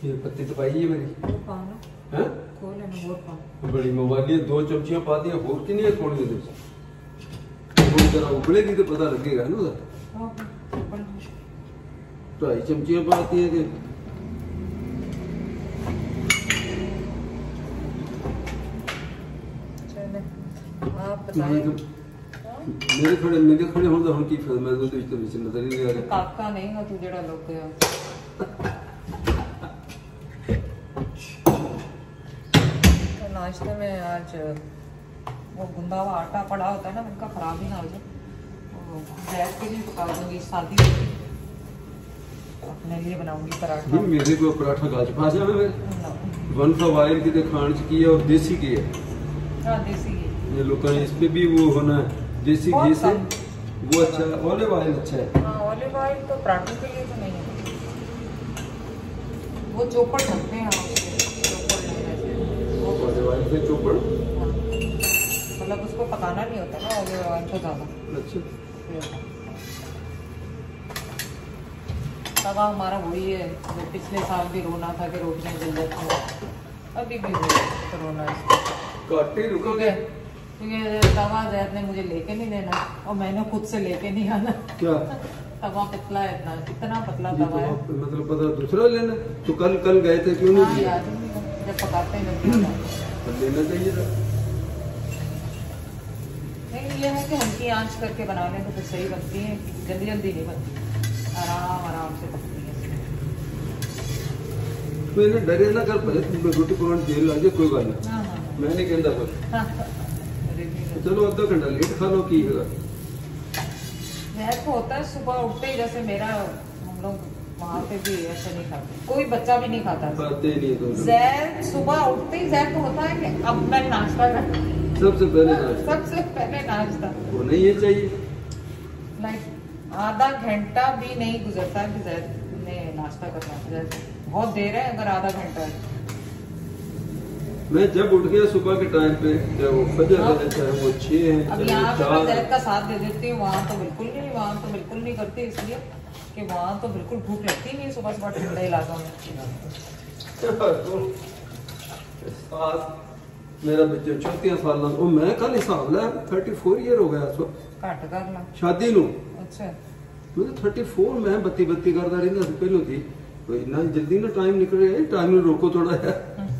ये पत्ती तो पाई है मेरी हैं बड़ी मोबाइल 2 चमचियां पा दिया भूख की नहीं है थोड़ी देर थोड़ी तरह उबलेगी तो पता लगेगा ना 2.5 चमचियां पाती है कि मेरे खड़े होंगे हम की फिल्म है तो इस तरह से नजर ही नहीं आ रहा काका नहीं है तू जेड़ा लोग गया तो नाश्ते में आज वो गुंदा हुआ आटा पड़ा होता है ना उनका खराब ही ना हो जाए गैस के लिए पका दूंगी सादी रोटी अपने लिए बनाऊंगी पराठा मेरे को पराठा गाज पा जाना मैं वन फवाइल की खान की है और देसी की है हां देसी की ये लोग इस पे भी वो होना है देसी घी से वो अच्छा है ऑलिव ऑयल अच्छा है हां ऑलिव ऑयल तो पराठों के लिए तो नहीं है वो चोपड़ सकते हैं आप ऑलिव ऑयल से चोपड़ मतलब उसको पकाना नहीं होता ना ऑलिव ऑयल को ज्यादा अच्छा तवा हमारा वही है जो पिछले साल भी रोना था कि रोटियां जल जाती हैं अभी भी रोना काटे रुकोगे क्योंकि तवा जैद ने मुझे लेके नहीं देना और मैंने खुद से लेके नहीं आना क्या तवा पतला है इतना पतला तवा है मतलब पता दूसरा लेना तो कल गए थे क्यों नहीं दिया जब पकाते हैं लेना चाहिए था नहीं ये है कि हल्की आंच करके बना लें तो फिर सही बनती है जल्दी जल्दी नहीं बनती आराम से पकती है तो इन्हें डरे ना कर पहले रोटी पकाने देर लगे कोई बात नहीं मैं नहीं कहता कुछ चलो आधा घंटा लेट खा लो की है तो होता है सुबह उठते ही जैसे मेरा हम लोग वहाँ पे भी ऐसे नहीं खाते कोई बच्चा भी नहीं खाता नहीं तो जैद सुबह उठते ही जैद तो होता है कि अब मैं नाश्ता करता सबसे पहले नाश्ता वो नहीं ये चाहिए लाइक आधा घंटा भी नहीं गुजरता कि जैद ने नाश्ता करना बहुत देर है अगर आधा घंटा है मैं जब उठ गया सुबह के टाइम पे जब वो फजर है चाहे वो 6 है अब यहाँ पे मैं जैद का साथ दे देती हूँ वहाँ तो बिल्कुल नहीं करती इसलिए कि वहाँ तो बिल्कुल भूख लगती नहीं सुबह सुबह ठंडा इलाका में मेरा बच्चा 34 साल का मैं कल हिसाब लिया 34 ईयर हो गया इस वक्त घट कर ला शादी नू अच्छा मैं 34 मैं बत्ती करता रहता पहले थी इतना जल्दी ना टाइम निकल गया टाइम में रोको थोड़ा है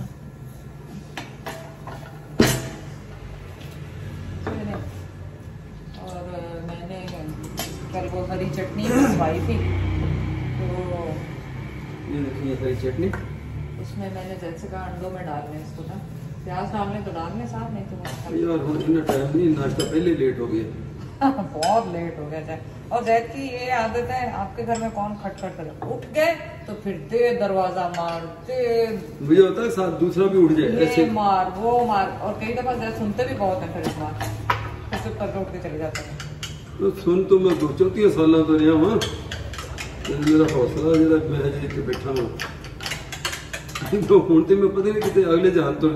और मैंने कल वो हरी चटनी बनवाई थी तो ये देखिए हरी चटनी उसमें मैंने जैसे कहा अंडों में डालने इसको ना प्याज डालने तो डालने साथ नहीं तो यार इतना टाइम नहीं नाश्ता पहले लेट हो गया बहुत लेट हो गया था और जैद की ये आदत है आपके घर में कौन खटखट करे उठ गए तो फिर दे दरवाजा मार दे मुझे होता है साथ दूसरा भी उठ जाए ऐसे मार वो मार और कई दफा जैद सुनते भी बहुत है फिर इस बार फिर चुप करके उठ के चले जाते हैं तो सुन तो मैं 34 साल तो रहा हूँ मेरा हौसला जरा मैं इतने बैठा हूँ तो हूँ तो मैं पता नहीं कितने अगले जहान तो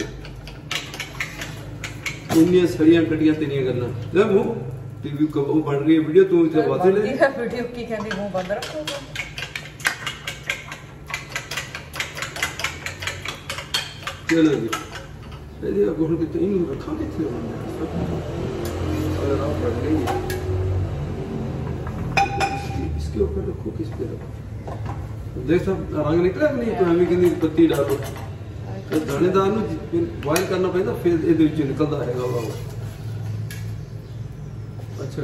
इन्नियां सड़ियां कटियां तेरियां करना ले मुंह टीवी कब बन रही है वीडियो तू इसे बातें ले वीडियो की कहती मुंह बंद रखो चलो जी पहले अब उनको तो इन रखा के थे अगर आप रख लेंगे इसके ऊपर रखो किस पे रखो देख सब रंग निकला नहीं तो हमें कहनी पत्ती डालो दानेदार ਨੂੰ बॉयल करना पैदा फिर ਇਹਦੇ ਵਿੱਚ ਨਿਕਲਦਾ ਹੈਗਾ ਉਹ अच्छा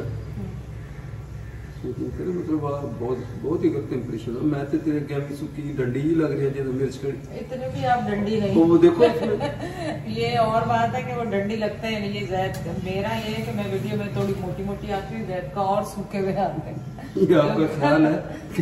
तेरे मतलब बहुत ही गलत इंप्रेशन है मैं तो तेरे क्या सुखी डंडी ही लग रही है जैसे मिर्च कड़ी इतने भी आप डंडी नहीं वो देखो ये और बात है कि वो डंडी लगते हैं ये जैद मेरा ये है कि मैं वीडियो में थोड़ी मोटी मोटी आती हूँ जैद का और सूखे हुए आते हैं ये आपका ख्याल है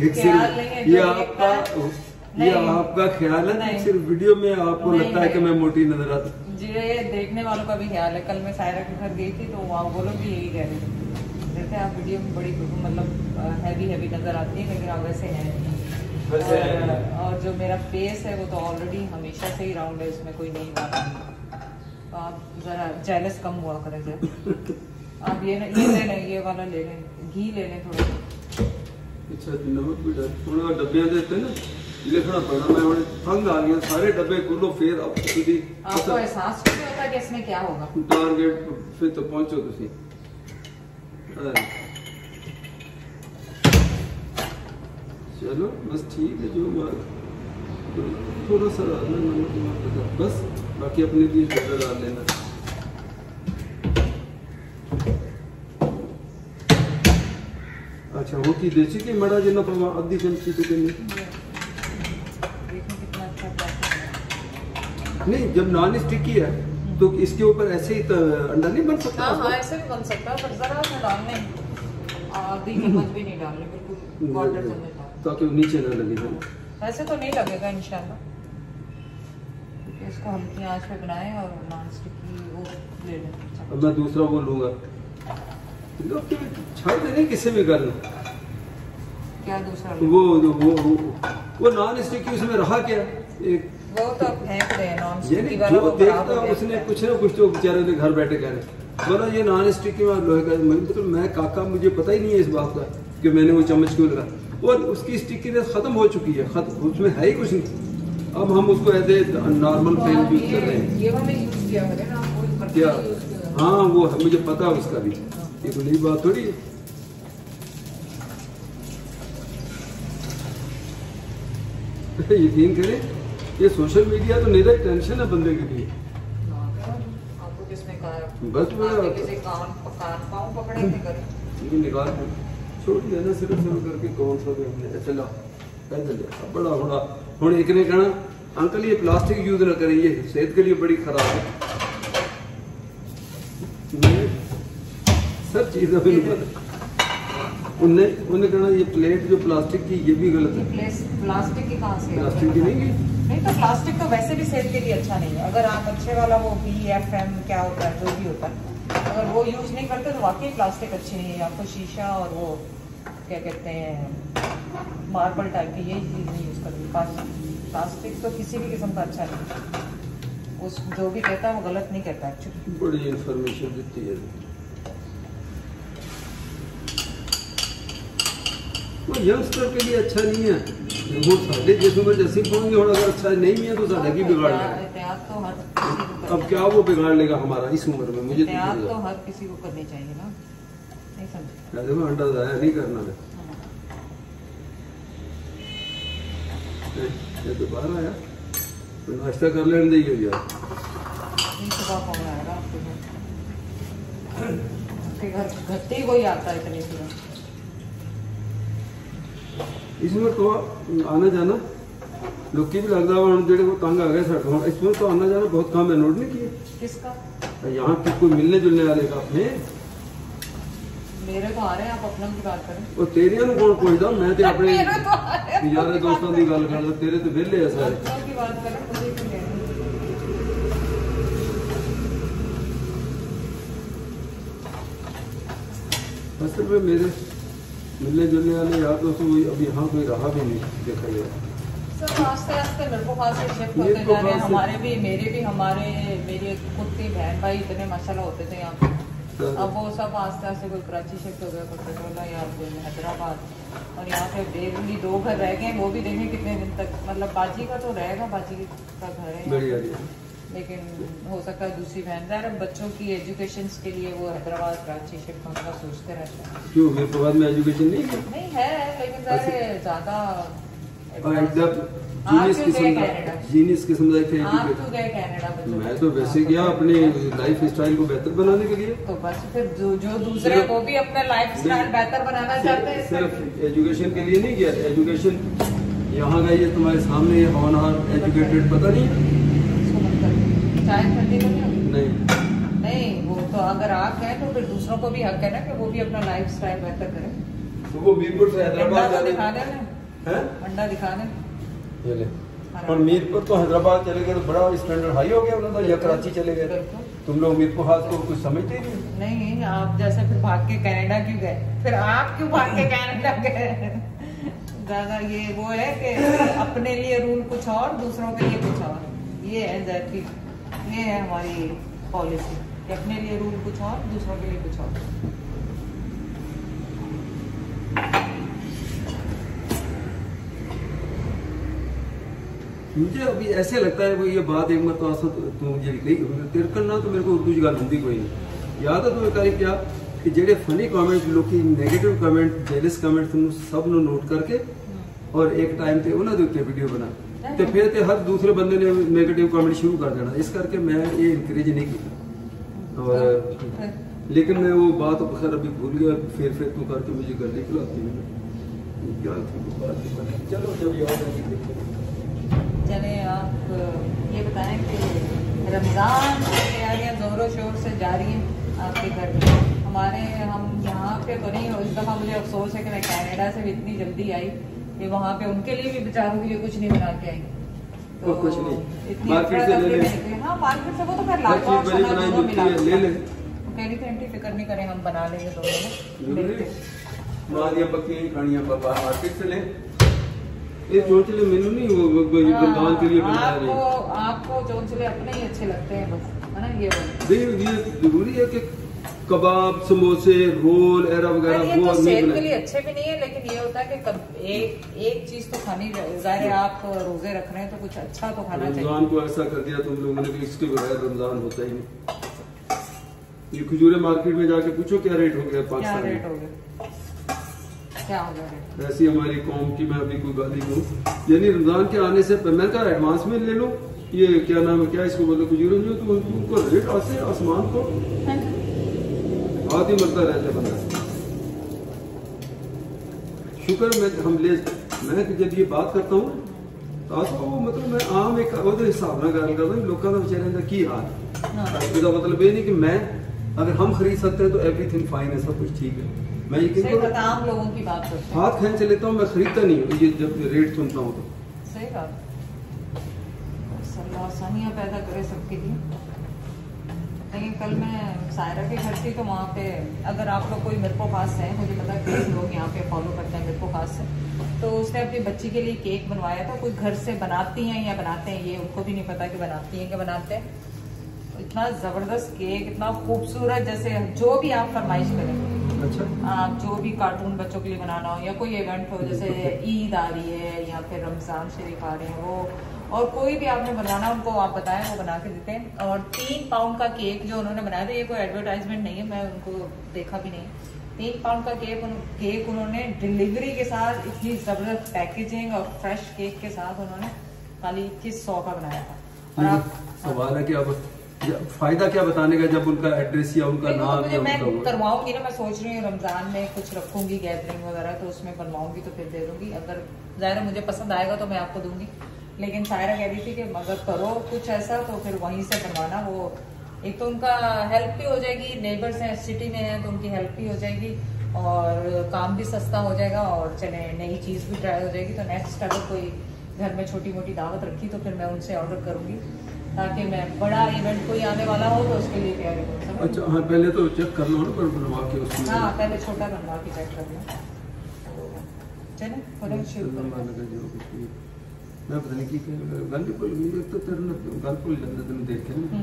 ये आपका ख्याल है सिर्फ वीडियो में आपको लगता है कि मैं मोटी नजर आती जी ये देखने वालों का भी ख्याल है कल मैं सायरा के घर गई थी तो वहाँ वो लोग भी यही कह रहे थे जैसे आप वीडियो में बड़ी मतलब हैवी नजर आती है लेकिन आप वैसे हैं और जो मेरा फेस है वो तो ऑलरेडी हमेशा से ही राउंड है इसमें कोई नहीं बात तो आप जरा जेलस कम हुआ करें जरा आप ये ले लें ये वाला ले लें घी ले लें थोड़ा अच्छा नमक भी थोड़ा डब्बियाँ देते हैं ना लिखना पड़ा। मैं बड़े तंग आ गया, सारे डब्बे खोलो फिर अब सीधी आपको एहसास नहीं होता कि इसमें क्या होगा। टारगेट फिर तो पहुंचो तुसी। चलो बस ठीक है, जो थोड़ा सा नमक बस, बाकी अपने लिए ज़्यादा डाल लेना। अच्छा होती देसी की मड़ा जितना पावा आधी चमची तो नहीं। नहीं जब नॉन स्टिकी है तो इसके ऊपर ऐसे ही अंडा नहीं बन सकता। हाँ ऐसे भी बन सकता है, पर जरा सा डालने, आधी चम्मच भी नहीं डालने, बिल्कुल क्वार्टर चम्मच ताकि वो नीचे ना लगे। वैसे तो नहीं लगेगा इंशाल्लाह, क्योंकि इसको हल्की आंच पे बनाएं और नॉन स्टिकी वो ले लें। अब मैं दूसरा वो लूंगा, छाड़ देने किसी भी कर क्या दूसरा वो नॉन स्टिकी उसमें रहा क्या एक वो तो फेंक रहे हैं नॉन स्टिकी वाला, जो देखता उसने कुछ ना कुछ तो बेचारे ने घर बैठे कहने बोला ये नॉन स्टिकी में लोहे का। मतलब मैं काका मुझे पता ही नहीं है इस बात का कि मैंने वो चम्मच क्यों लगा, और उसकी स्टिकीनेस खत्म हो चुकी है, खत्म, उसमें है ही कुछ नहीं। अब हम उसको ऐसे नॉर्मल पेन यूज कर रहे हैं। ये हमने यूज किया है ना, वो क्या? हाँ वो मुझे पता है उसका भी, ये कोई नई बात थोड़ी है। यकीन करें ये सोशल मीडिया तो निरा टेंशन है बंदे के लिए। आपको किसने कहा? बस किसी कान पाँव पकड़े थे कर निकाल छोड़ देना सिर्फ शुरू करके कौन सा भी चला पैदल बड़ा बड़ा हूँ। एक ने कहना अंकल ये प्लास्टिक यूज ना करें, ये सेहत के लिए बड़ी खराब है। सब चीजें उन्हें कहना ये प्लेट जो प्लास्टिक की ये भी गलत है। प्लास्टिक की कहाँ से? प्लास्टिक की नहीं तो प्लास्टिक तो वैसे भी सेहत के लिए अच्छा नहीं है। अगर आप अच्छे वाला वो BFM क्या होता है जो भी होता है, अगर वो यूज नहीं करते तो वाकई प्लास्टिक अच्छी नहीं है। आपको शीशा और वो क्या कहते हैं मार्बल टाइप की यही चीज नहीं यूज करती। प्लास्टिक तो किसी भी किस्म का अच्छा नहीं, उस जो भी कहता है वो गलत नहीं कहता एक्चुअली। बड़ी इंफॉर्मेशन देती है वो यंगस्टर के लिए अच्छा नहीं है। वो साढ़े जिस उम्र जैसे पहुंचे और अगर अच्छा नहीं है तो साढ़े की बिगाड़ लेगा। तो हर किसी को अब क्या वो बिगाड़ लेगा हमारा इस उम्र में? मुझे तो हर किसी को करनी चाहिए ना, नहीं समझे? मैं अंडा जाया नहीं करना है। ये तो बाहर आया तो नाश्ता कर लेने दे यार। सुबह कौन आएगा आपके घर? घर ही कोई आता है इतनी सुबह? इसमें तो आना जाना लोग भी लगता है जेडे को तंग आ गए साढ़े। इसमें तो आना जाना बहुत कम है, नोट नहीं किए? किसका? यहाँ के कोई मिलने जुलने वाले का अपने मेरे तो आ रहे हैं, आप अपना की बात करें। वो तेरे कौन पूछता, मैं तो अपने यार दोस्तों की गल कर, तेरे तो वेले है सारे की बात करें। मुझे क्यों कहना? असल में मेरे मिलने जुलने वाले यार दोस्तों अब यहाँ कोई रहा भी नहीं देखा गया। सब आस्ते आस्ते मेरे को खास शिफ्ट होते जा रहे हैं। हमारे भी मेरे भी मेरी खुद की बहन भाई इतने माशाल्लाह होते थे यहाँ। अब वो सब आस्ते आस्ते कोई कराची शिफ्ट हो गया, कोई पटोला या हैदराबाद, और यहाँ पे बेरली 2 घर रह गए। वो भी देखें कितने दिन तक, मतलब बाजी का तो रहेगा, बाजी का घर है, लेकिन हो सकता है दूसरी बहन यार बच्चों की एजुकेशन के लिए वो हैदराबाद कराची शिफ्ट होने का सोचते रहते हैं। क्यों मेरे बाद में एजुकेशन नहीं है, लेकिन ज्यादा जीनियस किस्म का थे। आप क्यों गए कनाडा? मैं तो वैसे गया अपने लाइफ स्टाइल को बेहतर बनाने के लिए। तो बस फिर जो दूसरे वो भी अपना लाइफ स्टाइल बेहतर बनाना चाहते हैं। सिर्फ एजुकेशन के लिए नहीं गया। एजुकेशन यहाँ गई है तुम्हारे सामने ऑनर एजुकेटेड, पता नहीं चाय ठंडी नहीं, वो तो अगर आप गए तो फिर दूसरों को भी हक है ना कि वो भी अपना लाइफ स्टाइल बेहतर करें। तो वो मीरपुर से हैदराबाद दिखा देना, अंडा दिखा दें। और मीरपुर तो हैदराबाद चले गए तो बड़ा स्टैंडर्ड हाई हो गया उन्होंने, या कराची चले गए। तुम लोग मीरपुर हाथ को कुछ समझते ही नहीं। आप जैसे फिर भाग के कनाडा क्यों गए? फिर आप क्यों भाग के कनाडा गए? ज्यादा ये वो है कि अपने लिए रूल कुछ और, दूसरों के लिए कुछ और। ये है ये है हमारी पॉलिसी, अपने लिए रूल कुछ और, दूसरों के लिए कुछ और। मुझे अभी ऐसे लगता है वो ये बात एक मत तो मुझे निकली तेरे करना तो मेरे को उर्दू गल होंगी कोई नहीं। याद है तुम्हें करी क्या कि जेडे फनी कमेंट लोग नेगेटिव कमेंट जेलस कमेंट सब नो नोट करके और एक टाइम पे उन्होंने उत्ते वीडियो बना तो फिर ते हर दूसरे बंदे ने नेगेटिव कमेंट शुरू कर देना, इस करके मैं ये इनकरेज नहीं किया। और लेकिन मैं वो बात खैर अभी भूल गया, फिर तू करके मुझे गल निकलाती है क्या थी। चलो जब याद है चले आप ये बताएं कि रमज़ान की तैयारियां ज़ोरों शोर से जारी हैं आपके घर में। हमारे हम यहाँ पे तो नहीं, इस दफ़ा मुझे अफसोस है कि मैं कनाडा से भी इतनी जल्दी आई कि वहाँ पे उनके लिए भी बेचारों के लिए कुछ नहीं बना के आई। तो कुछ नहीं इतनी मार्केट से ले ले। हाँ मार्केट से वो तो फिर लाखों ले ले कह रही थी फिक्र नहीं करें हम बना लेंगे दोनों बकरियां खानियां मार्केट से ले ये चोंचले मेनू नहीं वो रमजान के लिए बना रहे हैं। आपको चोंचले अपने ही अच्छे लगते हैं बस, है ना। ये जरूरी है कि कबाब समोसे रोल एरा वगैरह वो तो सेहत के लिए अच्छे भी नहीं है, लेकिन ये होता है कि एक चीज तो खानी, जाहिर है आप रोजे रख रहे हैं तो कुछ अच्छा तो खाना चाहिए। रमजान को ऐसा कर दिया तुम लोगों ने कि इसके बगैर रमजान होता ही नहीं। ये खजूरे मार्केट में जाके पूछो क्या रेट हो गया पाकिस्तान में, क्या रेट हो गया, क्या हो गया। ऐसी हमारी कौम की मैं अभी कोई गाली दूं, यानी रमजान के आने से मैं कहा एडवांस में ले लो, ये क्या नाम है क्या इसको बोलो खजूरों जो तो उनको रेट आसे आसमान को आदि मरता रहता बंदा। शुक्र मैं जब ये बात करता हूँ तो मतलब मैं आम एक हिसाब न गल करता लोगों का बेचारे का की हाल। इसका मतलब ये नहीं कि मैं अगर हम खरीद सकते हैं तो एवरीथिंग फाइन है, सब कुछ ठीक है। मैं यकीन आम लोगों की बात करते हैं, हाथ खींच लेता हूँ, मैं खरीदता नहीं हूँ ये जब रेट सुनता हूँ तो। सही बात, आसानियाँ पैदा करे सबके लिए। लेकिन कल मैं सायरा के घर थी तो वहाँ पे अगर आप लोग कोई मेरे को खास है, मुझे पता है कई लोग यहाँ पे फॉलो करते हैं मेरे को खास से, तो उसने अपनी बच्ची के लिए केक बनवाया था। कोई घर से बनाती हैं या बनाते हैं ये उनको भी नहीं पता कि बनाती हैं कि बनाते हैं। इतना जबरदस्त केक, इतना खूबसूरत, जैसे जो भी आप फरमाइश करें। अच्छा। आप जो भी कार्टून बच्चों के लिए बनाना हो या कोई इवेंट हो, जैसे ईद आ रही है या फिर रमजान शरीफ आ रहे हैं वो, और कोई भी आपने बनाना उनको आप बताएं वो बना के देते हैं। और 3 पाउंड का केक जो उन्होंने बनाया था, ये कोई एडवर्टाइजमेंट नहीं है, मैं उनको देखा भी नहीं। 3 पाउंड का केक उन्होंने डिलीवरी के साथ इतनी जबरदस्त पैकेजिंग और फ्रेश केक के साथ उन्होंने खाली 2100 का बनाया था। और आप सवाल है कि अब फायदा क्या बताने का जब उनका एड्रेस या उनका नाम या मैं करवाऊंगी ना, मैं सोच रही हूँ रमजान में कुछ रखूंगी गैदरिंग वगैरह, तो उसमें बनवाऊंगी तो फिर दे दूंगी। अगर ज़ाहिर मुझे पसंद आएगा तो मैं आपको दूंगी। लेकिन सायरा कह रही थी कि अगर करो कुछ ऐसा तो फिर वहीं से बनवाना। वो एक तो उनका हेल्प भी हो जाएगी, नेबर्स हैं सिटी में हैं तो उनकी हेल्प भी हो जाएगी और काम भी सस्ता हो जाएगा और चले नई चीज़ भी ट्राई हो जाएगी। तो नेक्स्ट अगर कोई घर में छोटी मोटी दावत रखी तो फिर मैं उनसे ऑर्डर करूंगी ताकि मैं बड़ा इवेंट कोई आने वाला हो तो उसके लिए तैयारी करूँ। अच्छा हाँ, पहले तो चेक कर लो ना पर बनवा के उसमें। हाँ पहले छोटा बनवा के चेक कर लो। चले फौरन शुरू करें। मैं पता नहीं की गल भुल तो तेरे गल भुल जाता तेन देख के।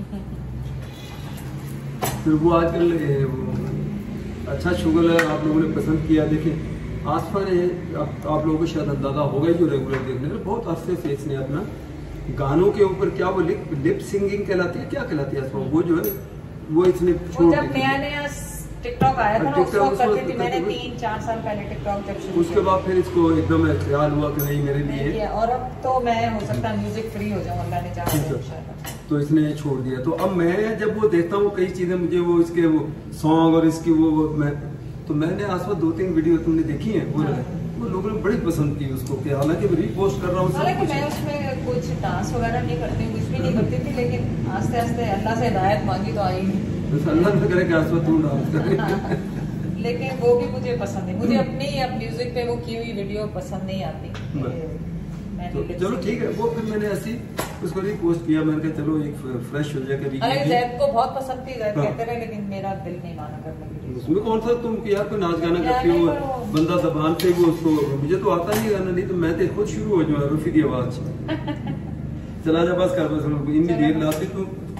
फिर वो आजकल अच्छा शुगर है आप लोगों ने पसंद किया। देखिए आसफा ने आप लोगों को शायद अंदाजा हो गया जो रेगुलर देखने में, बहुत अरसे से इसने अपना गानों के ऊपर क्या वो लिप सिंगिंग कहलाती है, क्या कहलाती है वो जो है वो इसने छोड़ जब नया टिकटॉक आया था ना उसको करती थी मैंने 3-4 साल पहले टिकटॉक जब शुरू। उसके बाद फिर इसको एकदम ख्याल हुआ कि नहीं मेरे लिए, और अब तो मैं हो सकता है म्यूजिक फ्री हो जाऊं, अल्लाह ने चाहा तो इसने छोड़ दिया। तो अब मैं जब वो देखता हूँ कई चीजें मुझे वो इसके वो सॉन्ग और इसकी वो मैंने आज 2-3 वीडियो तुमने देखी है वो लोगों ने बड़ी पसंद की उसको, कि हालांकि मैं रीपोस्ट कर रहा हूँ। हालांकि मैं उसमें कुछ डांस वगैरह नहीं करती, कुछ भी नहीं करती थी, लेकिन आस्ते आस्ते अल्लाह से हिदायत मांगी तो आई नहीं। अल्लाह न करे कि आज तू डांस करे। लेकिन वो भी मुझे पसंद है, मुझे अपनी अब म्यूजिक पे वो की हुई वीडियो पसंद नहीं आती। तो चलो ठीक है, वो फिर मैंने ऐसी उसको रीपोस्ट किया, मैंने कहा चलो एक फ्रेश हो जाएगा। जैद को बहुत पसंद थी, जैद कहते रहे, लेकिन मेरा दिल नहीं माना करने के लिए। उसमें कौन सा तुम यार कोई नाच गाना करती हो बंदा जबान से वो उसको, मुझे तो आता नहीं गाना, नहीं तो मैं तो खुद शुरू हो जाऊँ रफी की आवाज। चला जा बस कर, बस इतनी देर लाती तू